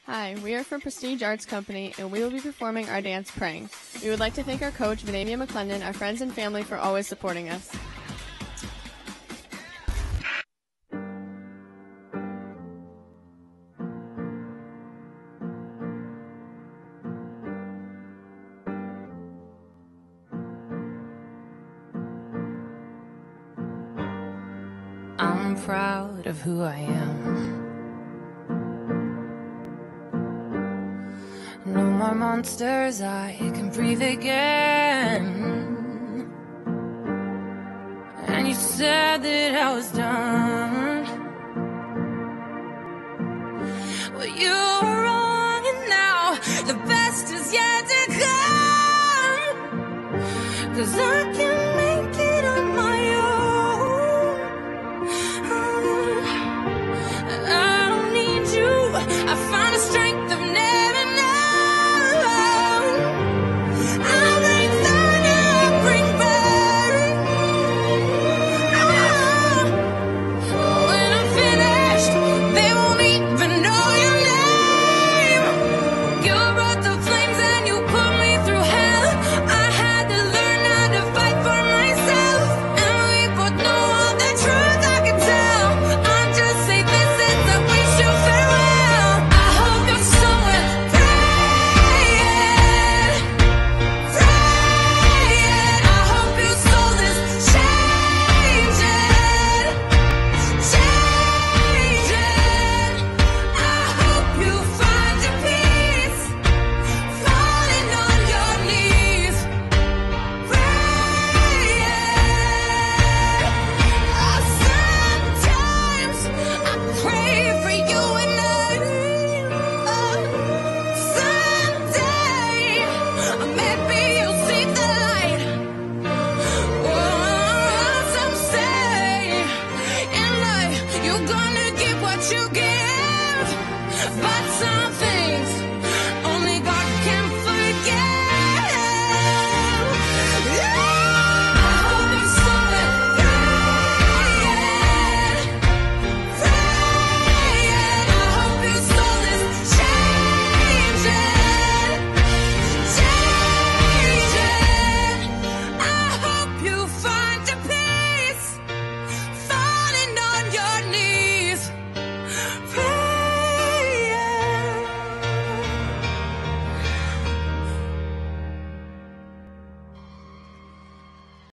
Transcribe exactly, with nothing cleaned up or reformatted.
Hi, we are from Prestige Arts Company, and we will be performing our dance Praying. We would like to thank our coach, Vanavia McClendon, our friends and family for always supporting us. I'm proud of who I am. No more monsters, I can breathe again. And you said that I was done. Well, you were wrong, and now the best is yet to come. 'Cause I can make it on my own. I don't need you. I find a strength I've never known. I'll bring thunder, I'll bring burning. Oh, when I'm finished, they won't even know your name. You brought the flames and you put me through hell. I had to learn how to fight for myself. And we both know all the truth I can tell. I'm just say this is I wish you farewell. I hope your soul is praying, praying. I hope your soul is changing, changing. I hope you find your peace, falling on your knees, praying. Oh, sometimes I pray for you and I. Oh, someday maybe you'll see the light. Oh, some say in life you're gonna get what you give, but